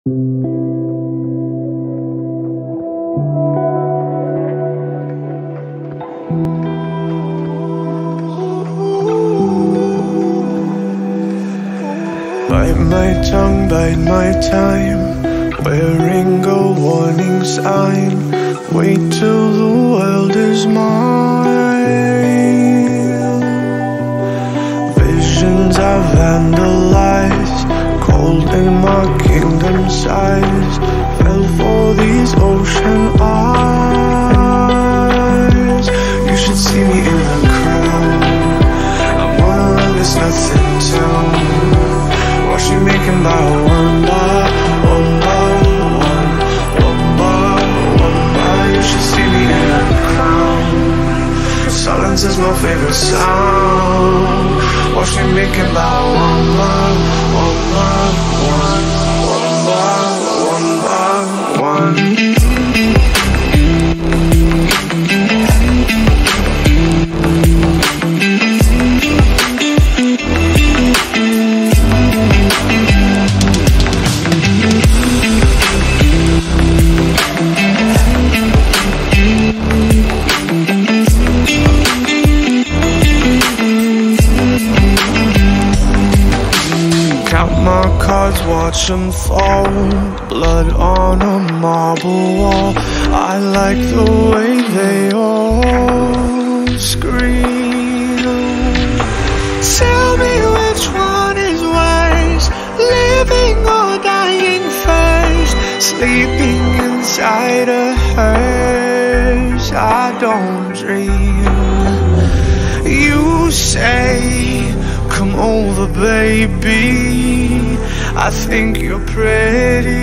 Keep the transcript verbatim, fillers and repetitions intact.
Bite my tongue, bite my time, wearing a warning sign. Wait till the world is mine. Visions I vandalized, cold in my kingdom size. Fell for these ocean eyes. You should see me in the crowd. I'm one of this nothing town. Watch me making by one by one by one, one by one by. You should see me in a crown. Silence is my favorite sound. Watch me making by one by one by one, one by one by one. Watch them fall, blood on a marble wall. I like the way they all scream. Tell me which one is worse, living or dying first. Sleeping inside a hearse, I don't dream. You say, come over baby, I think you're pretty.